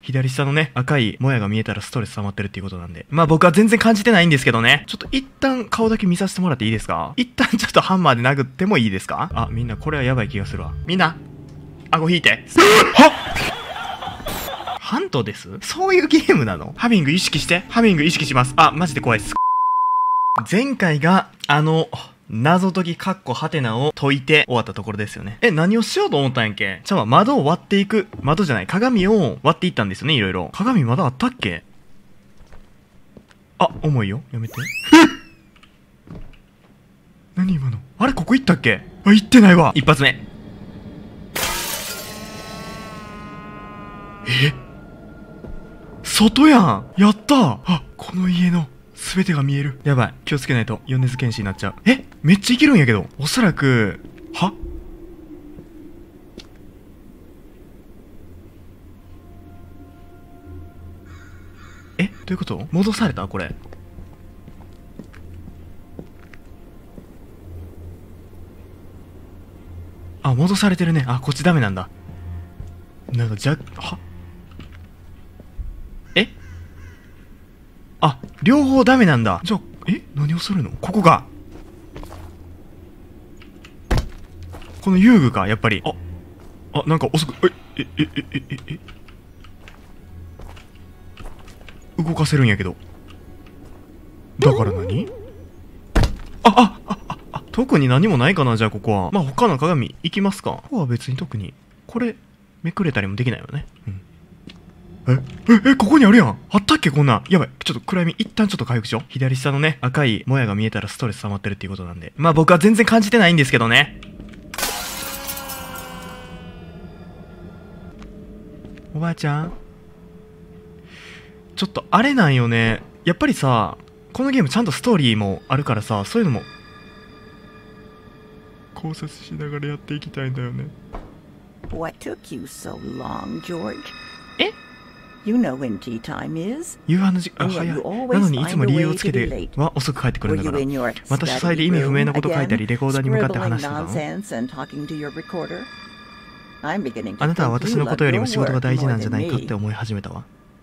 左下のね、赤いもやが見えたらストレス溜まってるっていうことなんで。まあ僕は全然感じてないんですけどね。ちょっと一旦顔だけ見させてもらっていいですか？一旦ちょっとハンマーで殴ってもいいですか？あ、みんなこれはやばい気がするわ。みんな、顎引いて。はっ！ハントです？そういうゲームなの？ハミング意識して。ハミング意識します。あ、マジで怖いです。前回が、謎解きカッコハテナを解いて終わったところですよね。何をしようと思ったんやっけ？じゃあ窓を割っていく。窓じゃない。鏡を割っていったんですよね、いろいろ。鏡まだあったっけ？あ、重いよ。やめて。何今の？あれここ行ったっけ？あ、行ってないわ。一発目。外やん。やったー。あ、この家の全てが見える。やばい。気をつけないと米津玄師になっちゃう。めっちゃいけるんやけど。おそらく、は？どういうこと？戻された？これ。あ、戻されてるね。あ、こっちダメなんだ。なんかは？あ、両方ダメなんだ。じゃあ、何をするの？ここが。この遊具か、やっぱり。あ、なんか遅く、動かせるんやけど。だから何？特に何もないかな、じゃあここは。まあ他の鏡行きますか。ここは別に特に、これ、めくれたりもできないよね。ここにあるやん。あったっけこんなん。やばい。ちょっと暗闇、一旦ちょっと回復しよう。左下のね、赤いもやが見えたらストレス溜まってるっていうことなんで。まあ僕は全然感じてないんですけどね。おばあちゃん？ちょっとあれなんよね。やっぱりさ、このゲームちゃんとストーリーもあるからさ、そういうのも、考察しながらやっていきたいんだよね。 What took you so long, George? You know when tea time is. 夕飯の時間、早い。なのにいつも理由をつけては遅く帰ってくるんだから。また書斎で意味不明なこと書いたり、レコーダーに向かって話してたの？あなたは私のことよりも仕事が大事なんじゃないかって思い始めたわ。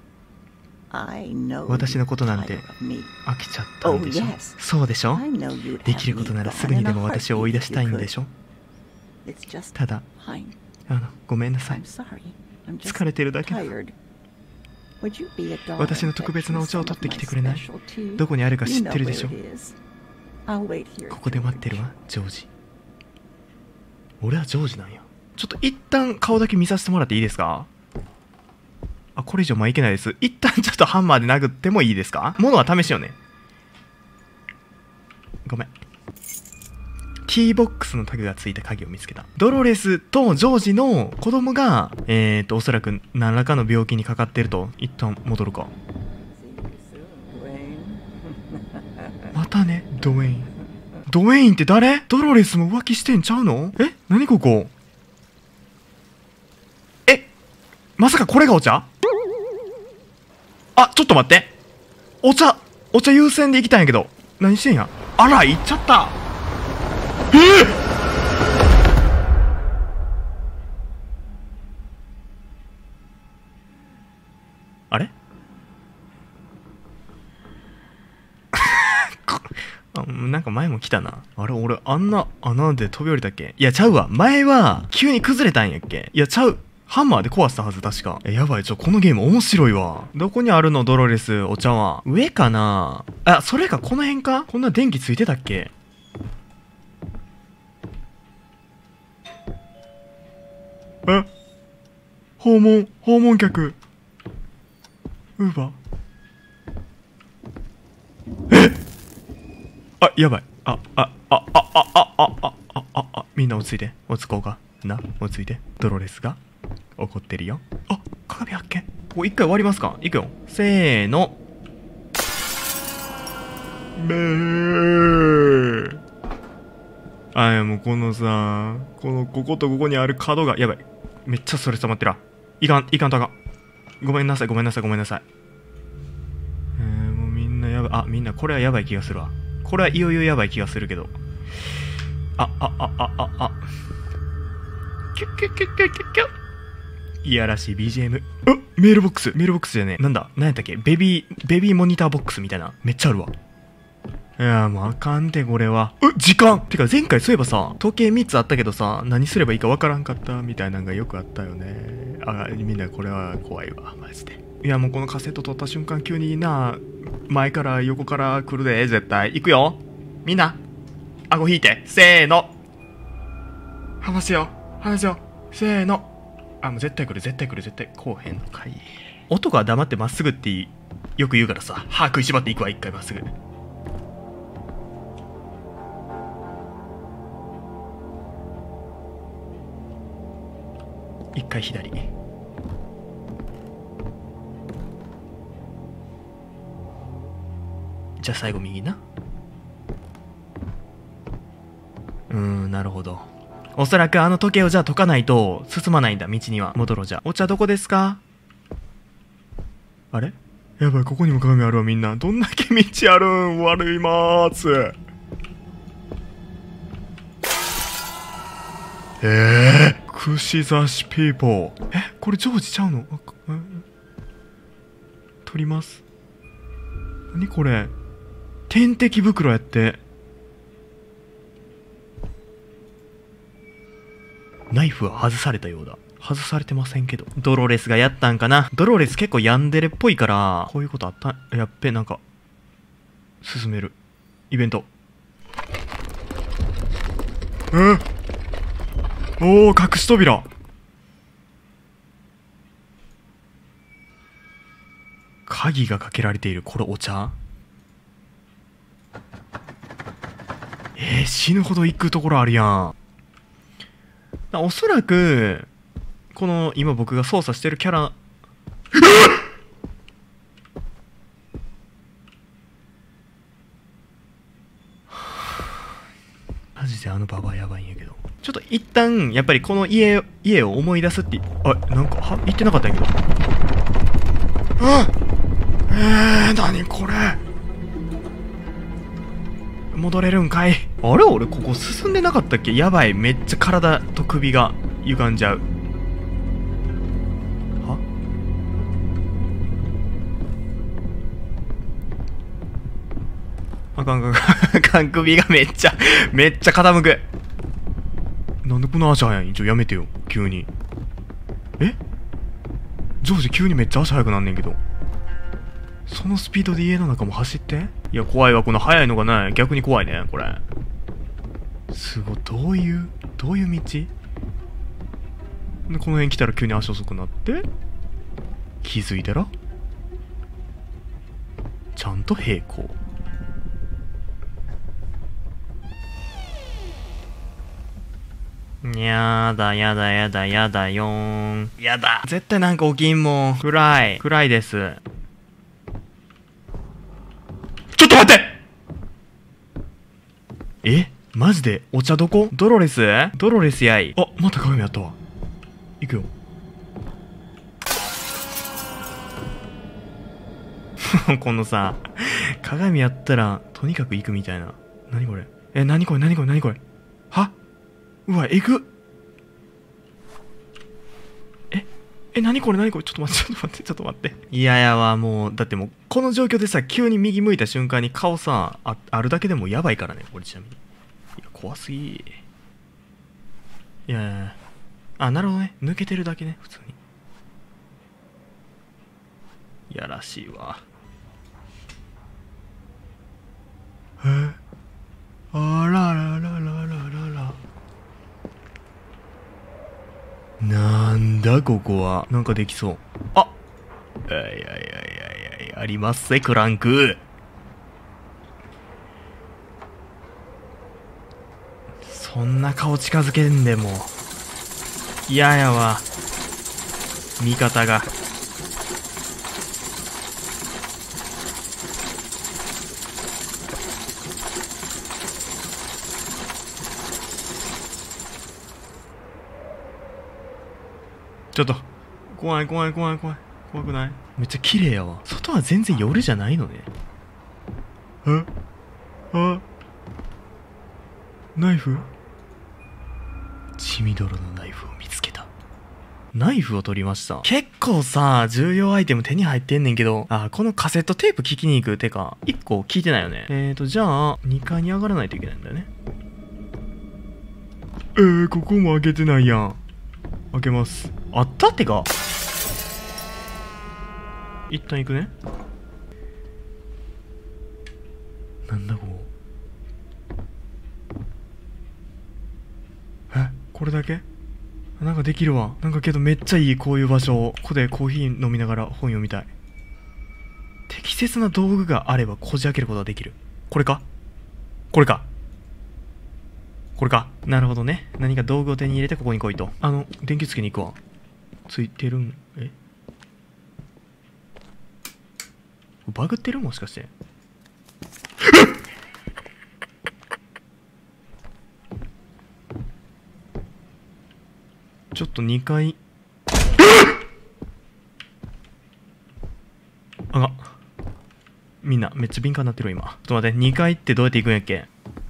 私のことなんて飽きちゃったんでしょ？そうでしょ？できることならすぐにでも私を追い出したいんでしょ？ただ、ごめんなさい。疲れてるだけだ。私の特別なお茶を取ってきてくれない？どこにあるか知ってるでしょ？ここで待ってるわ、ジョージ。俺はジョージなんや。ちょっと一旦顔だけ見させてもらっていいですか？あ、これ以上いけないです。一旦ちょっとハンマーで殴ってもいいですか？物は試しよね。ごめん。キーボックスのタグがついた鍵を見つけた。ドロレスとジョージの子供が、おそらく何らかの病気にかかってると。一旦戻るか。またね、ドウェイン。ドウェインって誰？ドロレスも浮気してんちゃうの？何ここ？まさかこれがお茶？あ、ちょっと待って。お茶優先で行きたいんやけど。何してんや？あら、行っちゃった。あれなんか前も来たな。あれ俺あんな穴で飛び降りたっけ？いやちゃうわ。前は急に崩れたんやっけ？いやちゃう。ハンマーで壊したはず確か。やばい。このゲーム面白いわ。どこにあるのドロレス、お茶は。上かな？あ、それかこの辺か？こんな電気ついてたっけ？訪問客。ウーバー。あ、やばい。みんな落ち着いて。落ち着こうか。落ち着いて。ドロレスが怒ってるよ。あ、鏡発見。一回終わりますか？いくよ。せーの。もうこのさ、こことここにある角が、やばい。めっちゃストレス溜まってるわ。いかんとあかん。ごめんなさい。もうみんなやばい。みんなこれはやばい気がするわ。これはいよいよやばい気がするけど。キュッキュッキュッキュッキュッキュッ。 いやらしい BGM。メールボックスじゃねえ。なんだなんやったっけ、ベビーモニターボックスみたいな。めっちゃあるわ。いやもうあかんて、これは。時間てか前回そういえばさ、時計3つあったけどさ、何すればいいかわからんかったみたいなのがよくあったよね。みんなこれは怖いわ、マジで。いやもうこのカセット取った瞬間急にな、前から横から来るで、絶対。行くよ。みんな、顎引いて。せーの。話よ。せーの。もう絶対来る。こうへんのかい。男は黙ってまっすぐってよく言うからさ、歯食いしばっていくわ、一回まっすぐ。一回左。じゃあ最後右な。なるほど。おそらくあの時計をじゃあ解かないと進まないんだ、道には。戻ろう。じゃあお茶どこですか？あれ、やばい、ここにも鏡あるわ。みんなどんだけ道あるん？悪いまーす。串刺しピーポー。これジョージちゃうの？取ります。何これ、点滴袋やって。ナイフは外されたようだ。外されてませんけど。ドロレスがやったんかな。ドロレス結構ヤンデレっぽいから、こういうことあった。やっべ、なんか進めるイベント。おお、隠し扉。鍵がかけられている。これお茶？死ぬほど行くところあるやん。おそらくこの今僕が操作してるキャラマジであのババアやばいんやけど、ちょっと一旦やっぱりこの家を思い出すって。なんか言ってなかったんやけど。何これ。戻れるんかい。あれ、俺ここ進んでなかったっけ。やばい、めっちゃ体と首が歪んじゃう。あかん、首がめっちゃ傾く。なんでこの足速いん？やめてよ、急に。ジョージ急にめっちゃ足速くなんねんけど。そのスピードで家の中も走って。いや怖いわ、この速いのがない。逆に怖いねこれ。すごい。どういう道で、この辺来たら急に足遅くなって、気づいたらちゃんと平行。やだよー。やだ、絶対なんか起きんもん。暗いです。ちょっと待って。マジでお茶どこ？ドロレスやい。また鏡あったわ。行くよ。このさ、鏡やったらとにかく行くみたいな。何これ。何これ。は？うわ、えぐっ。何これ。ちょっと待って。いややわ、もう。だってもう、この状況でさ、急に右向いた瞬間に顔さ、あるだけでもやばいからね、これちなみに。いや、怖すぎ。いや、なるほどね。抜けてるだけね、普通に。いやらしいわ。あらららららら。なんだここは。なんかできそう。ありますぜ、クランク。そんな顔近づけんでも。嫌やわ。味方が。ちょっと怖くない？めっちゃ綺麗やわ。外は全然夜じゃないのね。ナイフ？血みどろのナイフを見つけた。 ナイフを取りました。結構さ、重要アイテム手に入ってんねんけど、このカセットテープ聞きに行く。てか、1個聞いてないよね。じゃあ、2階に上がらないといけないんだよね。ここも開けてないやん。開けます。あったってか。一旦行くね。なんだここ。これだけなんかできるわ。なんかけどめっちゃいい、こういう場所。ここでコーヒー飲みながら本読みたい。適切な道具があればこじ開けることができる。これかこれかこれか。なるほどね。何か道具を手に入れてここに来いと。電気つけに行くわ。ついてるん、バグってるもしかして。ちょっと2階。みんなめっちゃ敏感になってる今。ちょっと待って、2階ってどうやって行くんやっけ。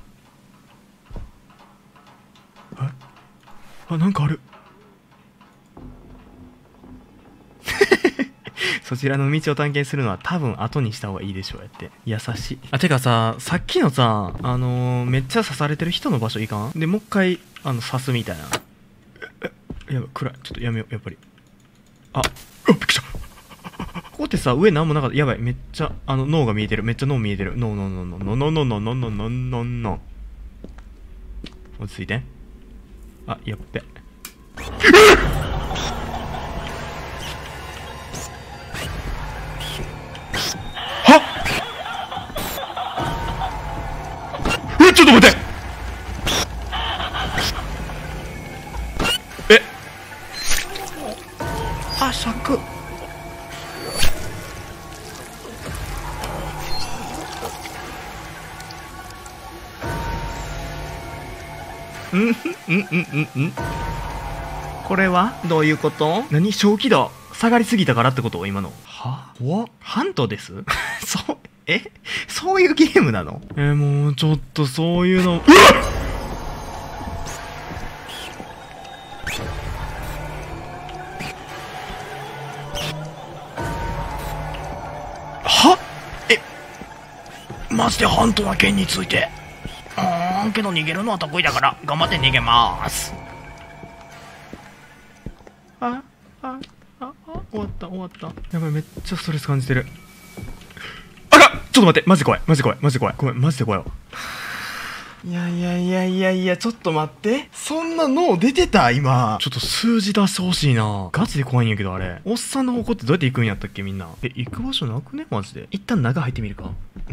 なんかある。そちらの道を探検するのは多分後にした方がいいでしょうやって。優しい。てかさ、さっきのさ、めっちゃ刺されてる人の場所いかんで、もう一回、刺すみたいな。やばい、暗い。ちょっとやめよう、やっぱり。びっくりした。ここってさ、上なんもなかった。やばい、めっちゃ、脳が見えてる。めっちゃ脳見えてる。脳。落ち着いて。やっべ。ちょっと待って。尺。これはどういうこと？何？正気度下がりすぎたからってこと？今の。ハントです？そういうゲームなの？もうちょっとそういうの。マジでハントな件について。けど逃げるのは得意だから頑張って逃げまーす。終わった。やばい、めっちゃストレス感じてる。ちょっと待って、マジ怖い。ごめん、マジで怖いわ。いや、ちょっと待って。そんな脳出てた今。ちょっと数字出してほしいな。ガチで怖いんやけど、あれ。おっさんの方向ってどうやって行くんやったっけみんな。行く場所なくねマジで。一旦中入ってみるか。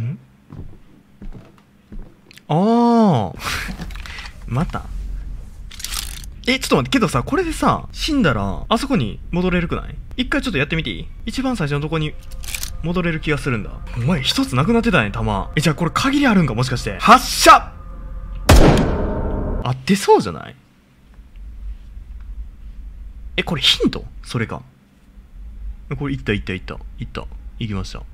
またちょっと待って、けどさ、これでさ、死んだら、あそこに戻れるくない？一回ちょっとやってみていい？一番最初のとこに戻れる気がするんだ。お前、一つなくなってたね、弾。じゃあこれ限りあるんかもしかして。発射！合ってそうじゃない？これヒント？それか。これ、いった。行きました。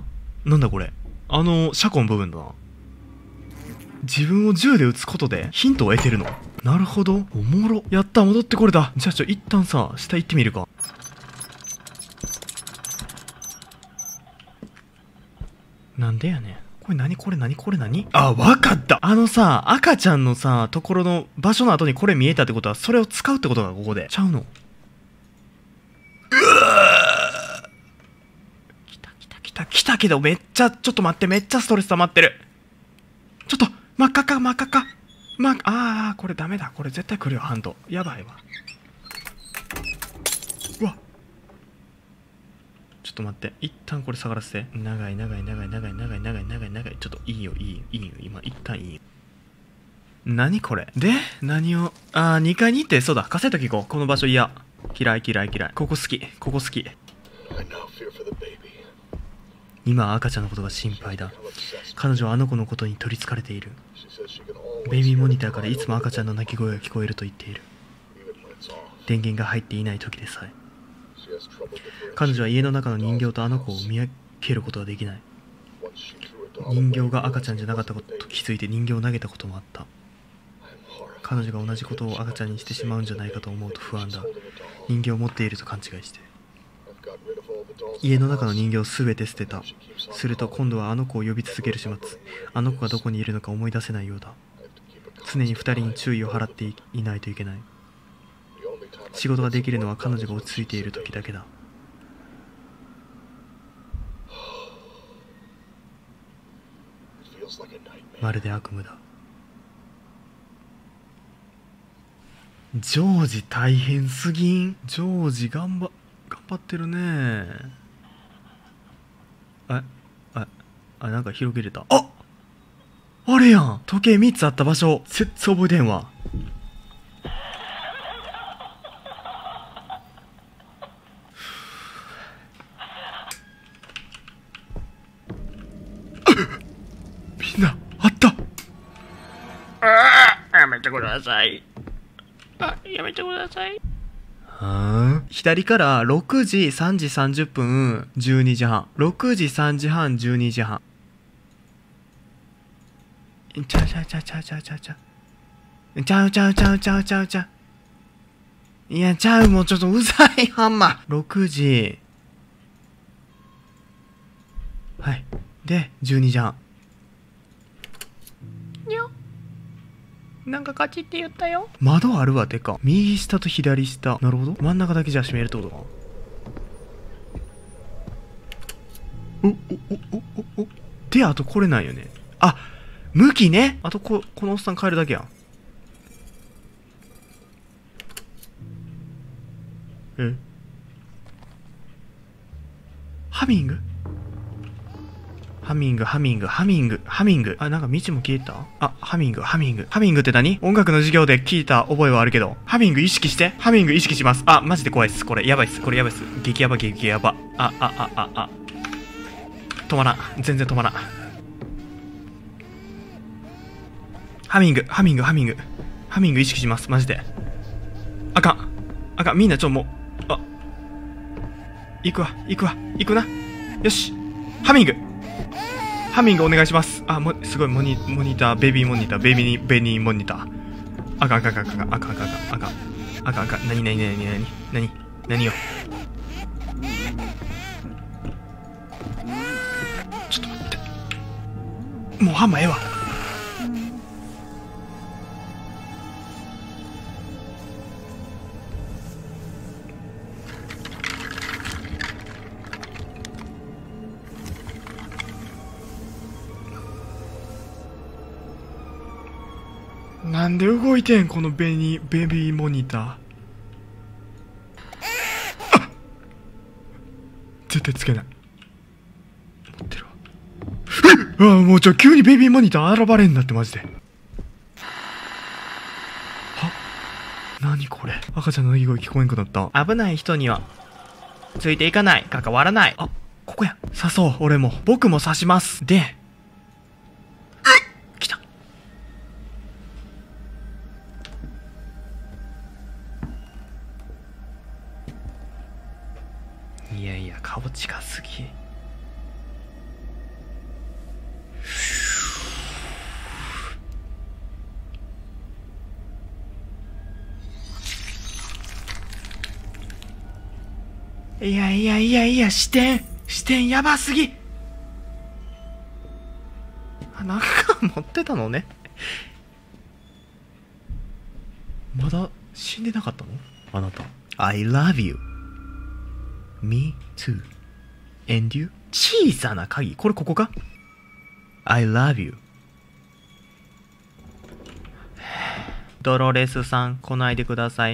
なんだこれ。車庫の部分だな。自分を銃で撃つことでヒントを得てるの？なるほど。おもろ。やった、戻ってこれた。じゃあ一旦さ、下行ってみるか。なんでやねん。これ何？わかった。赤ちゃんのさ、ところの場所の後にこれ見えたってことは、それを使うってことがここで。ちゃうの？来たけど、めっちゃ、ちょっと待って、めっちゃストレス溜まってる。ちょっと、真っ赤か。これダメだ。これ絶対来るよ、ハント。やばいわ。うわ。ちょっと待って。一旦これ下がらせて。長い。ちょっといいよ。今、一旦いいよ。何これ？で、何を、2階に行って、そうだ、カセット聞こう。この場所嫌。嫌い。ここ好き。今は赤ちゃんのことが心配だ。彼女はあの子のことに取りつかれている。ベイビーモニターからいつも赤ちゃんの泣き声が聞こえると言っている。電源が入っていない時でさえ。彼女は家の中の人形とあの子を見分けることができない。人形が赤ちゃんじゃなかったことと気づいて人形を投げたこともあった。 彼女が同じことを赤ちゃんにしてしまうんじゃないかと思うと不安だ。人形を持っていると勘違いして。家の中の人形をすべて捨てた。すると今度はあの子を呼び続ける始末。あの子がどこにいるのか思い出せないようだ。常に2人に注意を払っていないといけない。仕事ができるのは彼女が落ち着いている時だけだ。まるで悪夢だ。ジョージ大変すぎん。ジョージ頑張ってるね。なんか広げれた。あれやん、時計3つあった場所。絶対覚えてんわ。みんなあった。やめてください。やめてください。左から6時、3時30分、12時半。6時、3時半、12時半。ちゃう。いや、ちゃう、もうちょっとうざい、ハンマー。6時。はい。で、12時半。なんかカチって言ったよ。窓あるわ、てか。右下と左下。なるほど。真ん中だけじゃ閉めるってことか。で、あとこれなんよね。向きね。あとこのおっさん変えるだけやん。ハミング。なんか道も消えた。ハミングって何？音楽の授業で聞いた覚えはあるけど。ハミング意識して。ハミング意識します。マジで怖いっす。これやばいっす。激ヤバ。止まらん。全然止まらん。ハミング意識します。マジで。あかん。みんなもう。行くな。よし。ハミングお願いします。すごいモニター、ベビーモニター。あかん。何よ。ちょっと待って。もうハンマーええわ。なんで動いてんこのベビーモニター。絶対つけない。持ってるわ。もう急にベビーモニター現れんなってマジで。何これ。赤ちゃんの鳴き声聞こえんくなった。危ない人にはついていかない。関わらない。ここや。刺そう。僕も刺します。で、来た。いや顔近すぎ。いや視点やばすぎ。なんか持ってたのね。まだ死んでなかったのあなた。I love you Me too. And you? 小さな鍵。ここか？ I love you. ドロレスさん、来ないでください。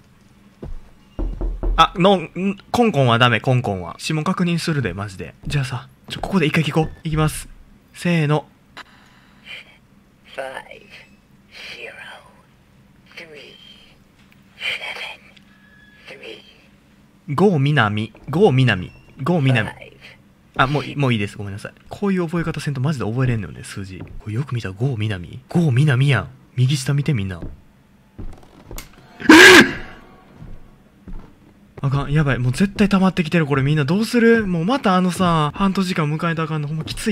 コンコンはダメ、コンコンは。指紋確認するで、マジで。じゃあさ、ここで一回聞こう。いきます。せーの。5、4、3、ゴー南。もういいです。ごめんなさい。こういう覚え方せんとマジで覚えれんのよね、数字。これよく見たらゴー南やん。右下見てみんな。あかん、やばい。もう絶対溜まってきてる。これみんなどうする？もうまた半年間迎えたらあかんの。ほんまきついって。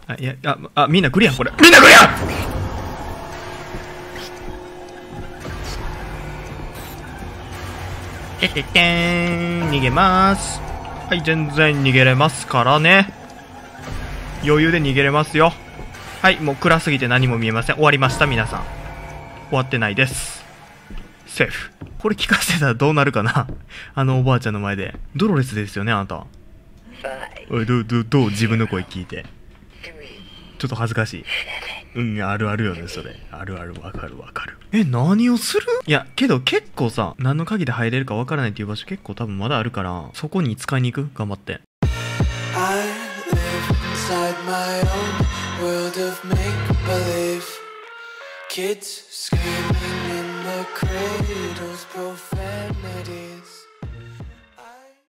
いや、みんなクリアこれ。みんなクリア。てってーん、逃げます。はい、全然逃げれますからね。余裕で逃げれますよ。はい、もう暗すぎて何も見えません。終わりました、皆さん。終わってないです。セーフ。これ聞かせたらどうなるかな。あのおばあちゃんの前で。ドロレスですよね、あなた。おい、どう自分の声聞いて。ちょっと恥ずかしい。あるあるよね、それ。あるある、わかる。何をする？いや、けど結構さ、何の鍵で入れるかわからないっていう場所結構多分まだあるから、そこに使いに行く？頑張って。I live inside my own world of make-believe. Kids screaming in the cradles, profanity.